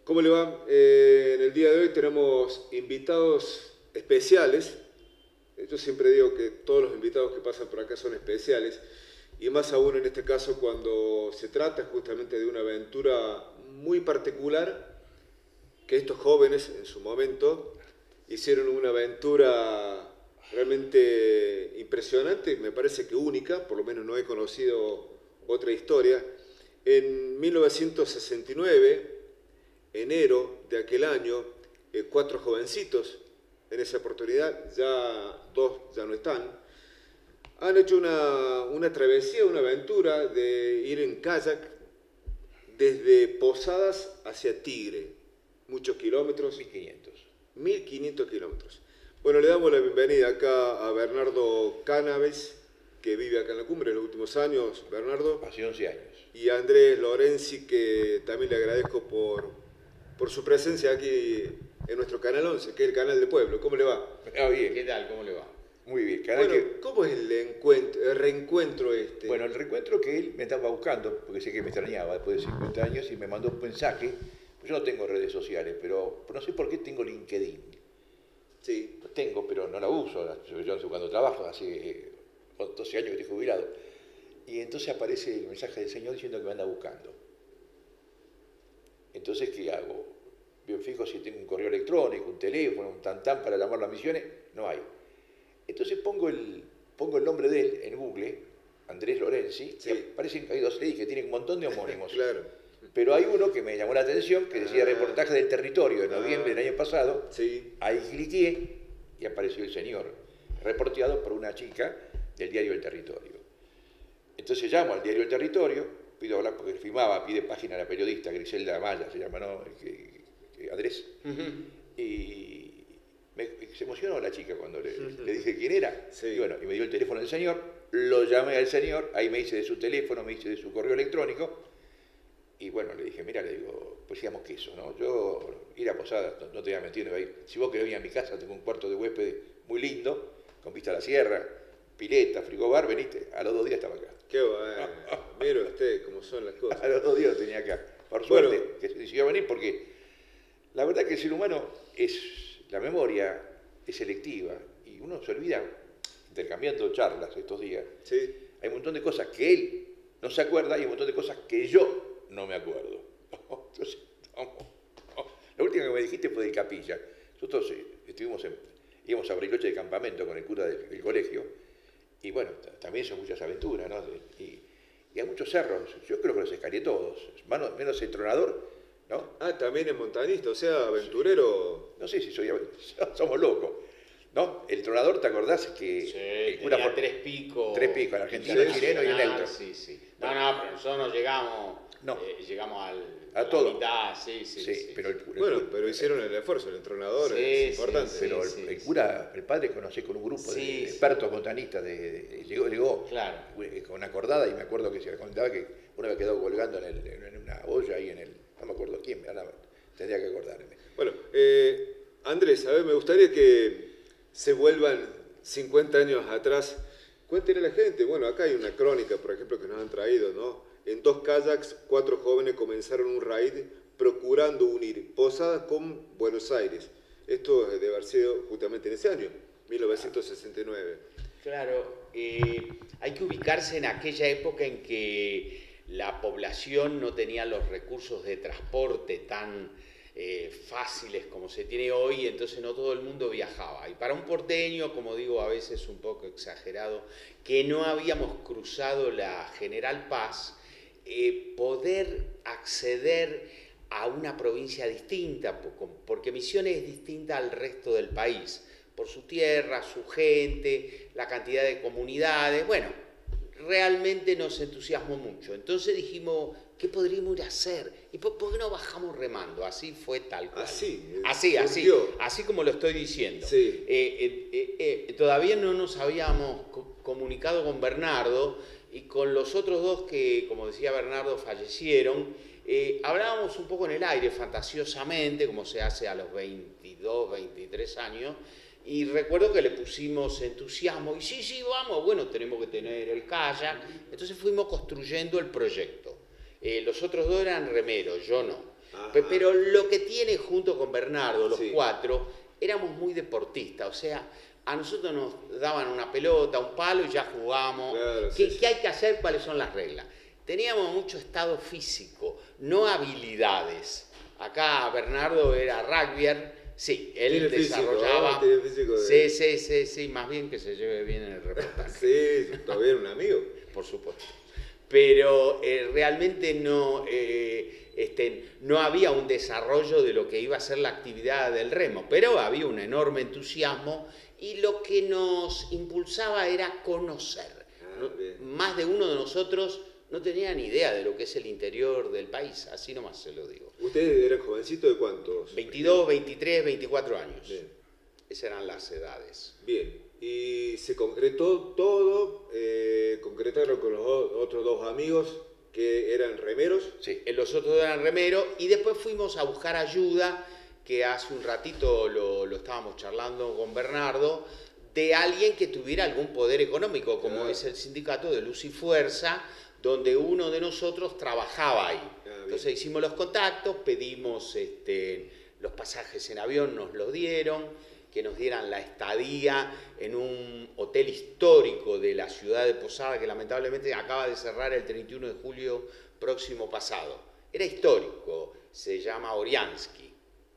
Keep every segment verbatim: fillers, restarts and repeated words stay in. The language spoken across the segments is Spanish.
¿Cómo le va? Eh, en el día de hoy tenemos invitados especiales. Yo siempre digo que todos los invitados que pasan por acá son especiales, y más aún en este caso cuando se trata justamente de una aventura muy particular, que estos jóvenes en su momento hicieron una aventura realmente impresionante, me parece que única, por lo menos no he conocido otra historia. En mil novecientos sesenta y nueve, enero de aquel año, eh, cuatro jovencitos, en esa oportunidad, ya dos ya no están, han hecho una, una travesía, una aventura de ir en kayak desde Posadas hacia Tigre, muchos kilómetros. mil quinientos. mil quinientos kilómetros. Bueno, le damos la bienvenida acá a Bernardo Cannabis, que vive acá en la cumbre en los últimos años. Bernardo. Hace once años. Y a Andrés Lorenzi, que también le agradezco por, por su presencia aquí en nuestro Canal once, que es el canal de Pueblo. ¿Cómo le va? Ah, bien. ¿Qué tal? ¿Cómo le va? Muy bien. Canal Bueno, que... ¿cómo es el, encuentro, el reencuentro este? Bueno, el reencuentro que él me estaba buscando, porque sé que me extrañaba después de cincuenta años, y me mandó un mensaje. Yo no tengo redes sociales, pero no sé por qué tengo LinkedIn. Sí. Lo tengo, pero no la uso. Yo cuando trabajo, hace doce años que estoy jubilado. Y entonces aparece el mensaje del señor diciendo que me anda buscando. Entonces, ¿qué hago? Bien fijo si tengo un correo electrónico, un teléfono, un tantán para llamar las misiones. No hay. Entonces pongo el, pongo el nombre de él en Google, Andrés Lorenzi, Sí. y aparecen, hay dos leyes que tienen un montón de homónimos. Claro. Pero hay uno que me llamó la atención, que decía Ah. reportaje del territorio de noviembre Ah. del año pasado. Sí. Ahí cliqué y apareció el señor, reporteado por una chica del diario El Territorio. Entonces llamo al diario El Territorio, pido hablar porque firmaba, pide página a la periodista Griselda Maya, se llama, ¿no? Que, que Andrés. Uh-huh. Y me, se emocionó la chica cuando le, le dije quién era. Sí. Y bueno, y me dio el teléfono del señor, lo llamé al señor, ahí me hice de su teléfono, me hice de su correo electrónico. Y bueno, le dije, mira, le digo, pues digamos que eso, ¿no? Yo ir a Posadas, no, no te voy a mentir, no voy a ir. Si vos querés venir a mi casa, tengo un cuarto de huésped muy lindo, con vista a la sierra, pileta, frigobar, veniste, a los dos días estaba acá. Qué bueno. Mire usted cómo son las cosas. A los dos días lo tenía acá. Por suerte, Bueno. que se decidió venir porque la verdad que el ser humano es, la memoria es selectiva y uno se olvida, intercambiando charlas estos días, Sí. hay un montón de cosas que él no se acuerda y un montón de cosas que yo no me acuerdo. Entonces, vamos. La última que me dijiste fue de Capilla. Nosotros eh, estuvimos en, íbamos a Bariloche de campamento con el cura del, del colegio, y bueno, también son muchas aventuras, ¿no? Y, y hay muchos cerros, yo creo que los escalé todos, menos, menos el Tronador, ¿no? Ah, también es montañista, o sea, aventurero. No sé si soy, somos locos, ¿no? El Tronador, ¿te acordás que Sí, el cura tenía por- tres picos. tres picos, el argentino, el chileno y el neutro? Sí, sí. No, no, pero nosotros no llegamos, No. eh, llegamos al, A la todo. mitad, sí, sí, Sí, sí. pero el, el- Bueno, pero hicieron el esfuerzo, el entrenador Sí, es sí, importante. sí. Pero el, el cura, el padre, conocí con un grupo de Sí, sí. expertos montanistas, de, de- de- llegó, llegó Claro. eh, con una cordada, y me acuerdo que se contaba que uno me quedó colgando en, el- en una olla ahí en el, no me acuerdo quién, ahora tendría que acordarme. Bueno, eh, Andrés, a ver, me gustaría que se vuelvan cincuenta años atrás. Cuéntenle a la gente, bueno, acá hay una crónica, por ejemplo, que nos han traído, ¿no? En dos kayaks, cuatro jóvenes comenzaron un raid procurando unir Posadas con Buenos Aires. Esto debe haber sido justamente en ese año, mil novecientos sesenta y nueve. Claro, eh, hay que ubicarse en aquella época en que la población no tenía los recursos de transporte tan eh, fáciles como se tiene hoy, entonces no todo el mundo viajaba. Y para un porteño, como digo, a veces un poco exagerado, que no habíamos cruzado la General Paz, eh, poder acceder a una provincia distinta, porque Misiones es distinta al resto del país, por su tierra, su gente, la cantidad de comunidades, bueno, realmente nos entusiasmó mucho. Entonces dijimos, ¿qué podríamos ir a hacer? ¿Y por, por qué no bajamos remando? Así fue tal cual. Así, Así, así, surgió. así como lo estoy diciendo. Sí. Eh, eh, eh, eh, todavía no nos habíamos co comunicado con Bernardo y con los otros dos que, como decía Bernardo, fallecieron. Eh, hablábamos un poco en el aire, fantasiosamente, como se hace a los veintidós, veintitrés años, y recuerdo que le pusimos entusiasmo, y sí, sí, vamos, bueno, tenemos que tener el kayak. Entonces fuimos construyendo el proyecto. Eh, los otros dos eran remeros, yo no. Pe- Pero lo que tiene junto con Bernardo, los Sí. cuatro, éramos muy deportistas, o sea, a nosotros nos daban una pelota, un palo y ya jugábamos. Claro, ¿Qué, sí, sí. qué hay que hacer? ¿Cuáles son las reglas? Teníamos mucho estado físico, no habilidades. Acá Bernardo era rugbyer, sí, él Tiene físico, desarrollaba... ¿no? Tiene físico de- Sí, sí, sí, sí, más bien que se lleve bien en el reportaje. Sí, todavía era un amigo. Por supuesto. Pero eh, realmente no, eh, este, no había un desarrollo de lo que iba a ser la actividad del remo, pero había un enorme entusiasmo y lo que nos impulsaba era conocer. Ah, No- bien. más de uno de nosotros no tenía ni idea de lo que es el interior del país, así nomás se lo digo. ¿Ustedes eran jovencitos de cuántos? veintidós, veintitrés, veinticuatro años. Bien. Esas eran las edades. Bien. Y se concretó todo, eh, concretaron con los o- otros dos amigos que eran remeros. Sí. Eh, Los otros eran remeros y después fuimos a buscar ayuda, que hace un ratito lo, lo estábamos charlando con Bernardo, de alguien que tuviera algún poder económico, como Claro. es el sindicato de Luz y Fuerza, donde uno de nosotros trabajaba ahí. Ah, bien. Entonces hicimos los contactos, pedimos este, los pasajes en avión, nos los dieron, que nos dieran la estadía en un hotel histórico de la ciudad de Posada, que lamentablemente acaba de cerrar el treinta y uno de julio próximo pasado. Era histórico, se llama Oriansky,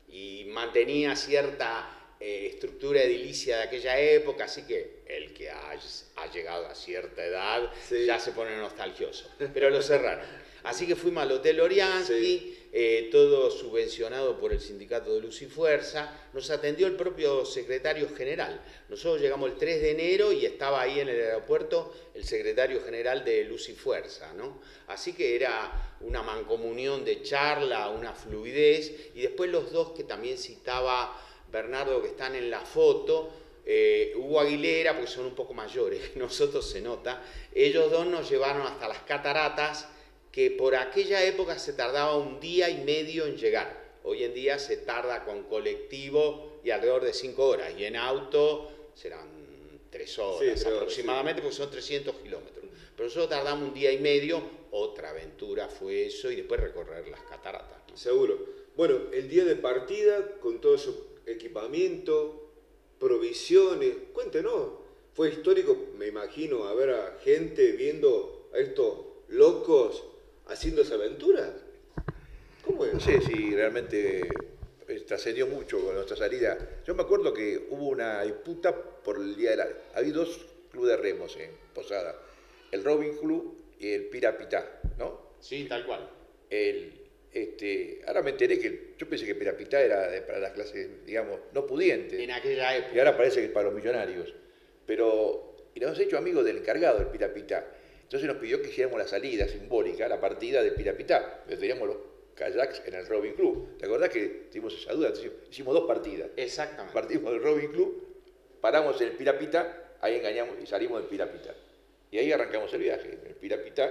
y mantenía cierta eh, estructura edilicia de aquella época, así que el que ha, ha llegado a cierta edad Sí. ya se pone nostalgioso, pero lo cerraron. Así que fuimos al Hotel Oriansky, Sí. eh, todo subvencionado por el Sindicato de Luz y Fuerza. Nos atendió el propio secretario general. Nosotros llegamos el tres de enero y estaba ahí en el aeropuerto el secretario general de Luz y Fuerza, ¿no? Así que era una mancomunión de charla, una fluidez, y después los dos que también citaba Bernardo, que están en la foto, eh, Hugo Aguilera, porque son un poco mayores que nosotros, se nota, ellos dos nos llevaron hasta las cataratas, que por aquella época se tardaba un día y medio en llegar. Hoy en día se tarda con colectivo y alrededor de cinco horas, y en auto serán tres horas Sí, tres horas, aproximadamente, porque son trescientos kilómetros. Pero nosotros tardamos un día y medio, otra aventura fue eso, y después recorrer las cataratas, ¿no? Seguro. Bueno, el día de partida, con todo su equipamiento, provisiones, cuéntenos. Fue histórico, me imagino, a ver a gente viendo a estos locos haciendo esa aventura. ¿Cómo es? No sé si realmente eh, trascendió mucho con nuestra salida. Yo me acuerdo que hubo una disputa por el día de la... Había dos clubes de remos en Posada, el Robin Club y el Pirapitá, ¿no? Sí, tal cual. El, este, ahora me enteré que yo pensé que Pirapitá era de- para las clases, digamos, no pudientes. En aquella época. Y ahora parece que es para los millonarios. Pero, y nos hemos hecho amigos del encargado del Pirapitá. Entonces nos pidió que hiciéramos la salida simbólica, la partida del Pirapitá. Pero teníamos los kayaks en el Robin Club. ¿Te acordás que tuvimos esa duda? Entonces, hicimos dos partidas. Exactamente. Partimos del Robin Club, paramos en el Pirapitá, ahí engañamos y salimos del Pirapitá. Y ahí arrancamos el viaje. En el Pirapitá,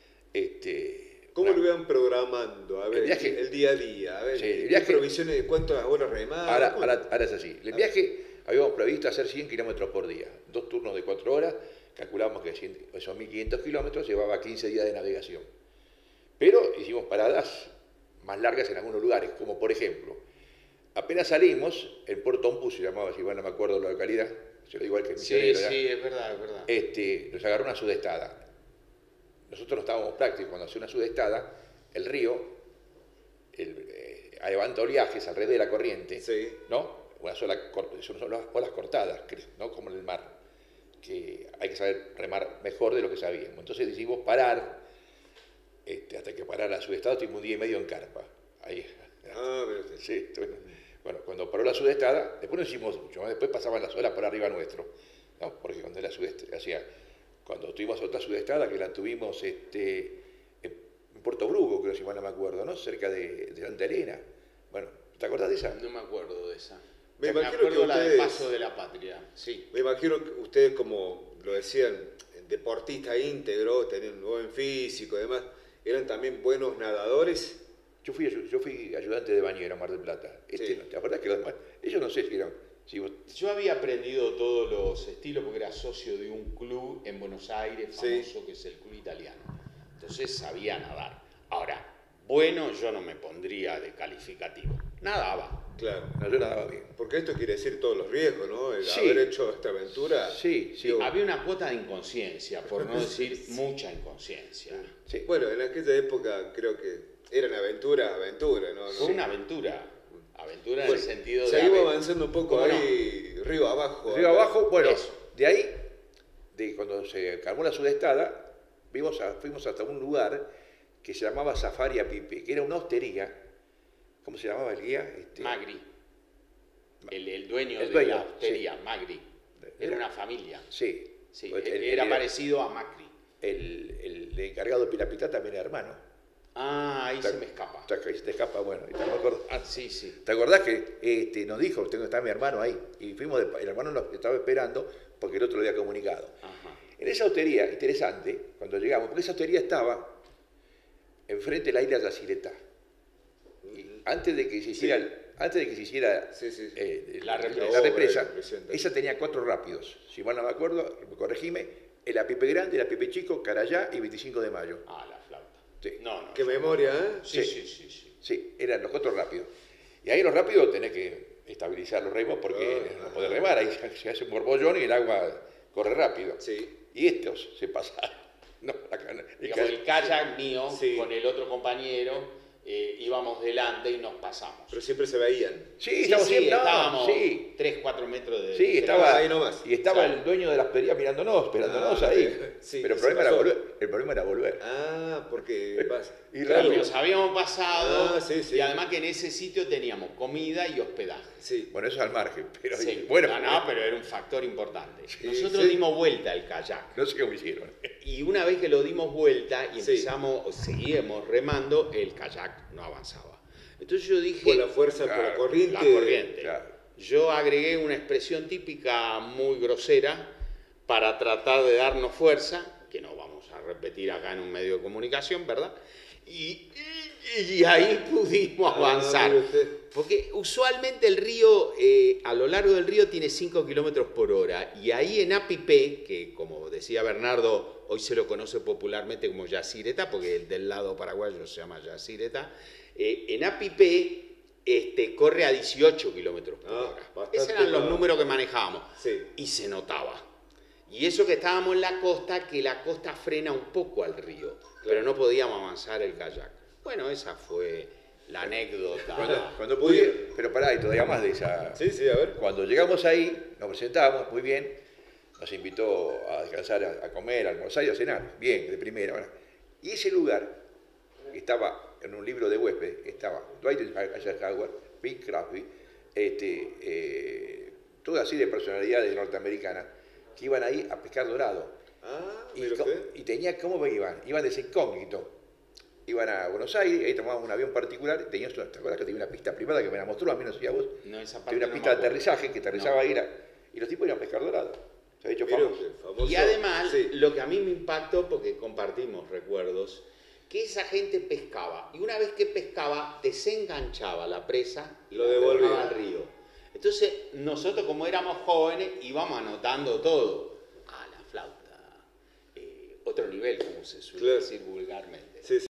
este, ¿Cómo una- lo iban programando? A ver, El viaje. el día a día. A ver, Sí, el ¿qué viaje. provisiones de cuántas horas remadas? Ahora, ¿Cómo? ahora, ahora es así. El viaje habíamos previsto hacer cien kilómetros por día, dos turnos de cuatro horas, calculamos que cien esos mil quinientos kilómetros llevaba quince días de navegación. Pero hicimos paradas más largas en algunos lugares, como por ejemplo, apenas salimos, en Puerto Ombú se llamaba, si bueno, no me acuerdo la localidad, se lo digo al que es Sí, misionero, ¿ya? sí, es verdad, es verdad. Este, nos agarró una sudestada. Nosotros no estábamos prácticos cuando hace una sudestada, el río, el, eh, levanta oleajes alrededor de la corriente, Sí. ¿no? Una sola, cor- son son las olas cortadas, que- ¿no? Como en el mar, que hay que saber remar mejor de lo que sabíamos. Entonces decidimos parar, este, hasta que parara la sudestada, estuvimos un día y medio en carpa. Ahí. Ah, pero usted. Sí, bueno, bueno, cuando paró la sudestada, después no hicimos mucho, ¿no? Después pasaban las olas por arriba nuestro, ¿no? Porque cuando la sudestada, hacía, cuando tuvimos otra sudestada, que la tuvimos este, en Puerto Brugo, creo si mal no me acuerdo, ¿no? Cerca de, de Santa Elena. Bueno, ¿te acordás de esa? No me acuerdo de esa. Me Me, imagino acuerdo que la de ustedes- Paso de la Patria, sí. Me imagino que ustedes, como lo decían, deportista íntegro, tenían un buen físico y demás, eran también buenos nadadores. Yo fui, ayu- yo fui ayudante de bañero en Mar del Plata. Este, Sí. no, ¿te acordás que los demás? Ellos no sé si eran... Si vos- Yo había aprendido todos los estilos porque era socio de un club en Buenos Aires Sí. famoso que es el Club Italiano. Entonces sabía nadar. Ahora, bueno, yo no me pondría de calificativo. Nadaba. Claro. No, yo nadaba bien. Porque esto quiere decir todos los riesgos, ¿no? El Sí. haber hecho esta aventura. Sí, sí. digo, Había una cuota de inconsciencia, por no decir mucha inconsciencia. Sí. Bueno, en aquella época creo que eran aventura, aventura, ¿no? Fue Sí. una aventura. Aventura en Bueno, el sentido de... seguimos haber- avanzando un poco ¿Cómo no? ahí, río abajo. Río acá. abajo, bueno, Eso. de ahí, de cuando se calmó la sudestada, vimos a- fuimos hasta un lugar que se llamaba Safari a Pipe, que era una hostería. ¿Cómo se llamaba el guía? Este, Magri. El, el dueño El de dueño, la hostería, Magri. Era una familia. Sí. Sí, El- el- era el- parecido a Macri. El, el encargado de Pilapitá también era hermano. Ah, ahí Te- se me escapa. te- Ahí se te escapa, bueno. y te acordás- Ah, sí, sí. ¿Te acordás que este, nos dijo, tengo que estar mi hermano ahí? Y fuimos, de- el hermano nos estaba esperando porque el otro lo había comunicado. Ajá. En esa hostería, interesante, cuando llegamos, porque esa hostería estaba enfrente de la isla Yacyretá. Y antes de que se hiciera, Sí. el- antes de que se hiciera Sí, sí, sí. eh, La la, represa. la represa, Obra, impresionante. esa tenía cuatro rápidos. Si mal no me acuerdo, corregime, el Apipe Grande, el Apipe Chico, Carayá y veinticinco de mayo. Ah, la flauta. Sí. No, no. Qué yo- memoria, ¿eh? Sí, Sí. sí, sí, sí. Sí, eran los cuatro rápidos. Y ahí los rápidos tenés que estabilizar los remos porque Ah, no podés remar, ahí se- se hace un borbollón y el agua corre rápido. Sí. Y estos se pasaron. No, acá no. El Digamos, ca- el kayak mío Sí. con el otro compañero eh, íbamos delante y nos pasamos. Pero siempre se veían. Sí, Sí, estamos sí, siempre. no, estábamos sí. tres, cuatro metros de... Sí, de- estaba ahí nomás. Y estaba Claro. el dueño de la hostería mirándonos, esperándonos Ah, ahí. sí, Pero el se problema, era pasó. volver, el problema era volver. Ah, porque vas. Y Y claro. nos habíamos pasado Ah, sí, sí. y además que en ese sitio teníamos comida y hospedaje. Sí. Bueno, eso es al margen. Pero Sí. bueno, no, no, pero era un factor importante. Sí, Nosotros sí. dimos vuelta al kayak. no sé cómo hicieron. Y una vez que lo dimos vuelta y Sí. empezamos, seguíamos remando, el kayak no avanzaba. Entonces yo dije... Por la fuerza, por la Claro, corriente. la corriente. Claro. Yo agregué una expresión típica muy grosera para tratar de darnos fuerza, que no vamos a repetir acá en un medio de comunicación, ¿verdad? Y, y- y ahí pudimos Ah, avanzar. mire usted. Porque usualmente el río, eh, a lo largo del río, tiene cinco kilómetros por hora. Y ahí en Apipé, que como decía Bernardo, hoy se lo conoce popularmente como Yacyretá, porque el del lado paraguayo se llama Yacyretá, eh, en Apipé este, corre a dieciocho kilómetros por Ah, hora. bastante Esos eran los más. números que manejábamos. Sí. Y se notaba. Y eso que estábamos en la costa, que la costa frena un poco al río, pero no podíamos avanzar el kayak. Bueno, esa fue la anécdota. Cuando, cuando pude, pero pará, y todavía más de esa. Sí, sí, a ver. Cuando llegamos ahí, nos presentamos muy bien, nos invitó a descansar, a, a comer, a almorzar y a cenar, bien, de primera. Bueno. Y ese lugar estaba en un libro de huésped, estaba Dwight Eisenhower, Bing Crosby, este, eh, toda así de personalidades norteamericanas que iban ahí a pescar dorado. Ah, Y, mire co- usted. y tenía, ¿cómo iban? Iban de ese incógnito. Iban a Buenos Aires, ahí tomaban un avión particular, tenías, ¿te acuerdas que tenía una pista privada que me la mostró, a mí no sé si a vos? No, esa parte Tenía una no pista me de acuerdo. aterrizaje que aterrizaba No. ahí, era- y los tipos iban a pescar dorado. Se ha hecho Mire famoso. usted, famoso. Y además, Sí. lo que a mí me impactó, porque compartimos recuerdos, que esa gente pescaba. Y una vez que pescaba, desenganchaba la presa y Lo la devolvía. arrojaba al río. Entonces, nosotros como éramos jóvenes, íbamos anotando todo. Ah, la flauta. Eh, otro nivel, como se suele Claro. decir vulgarmente. Sí,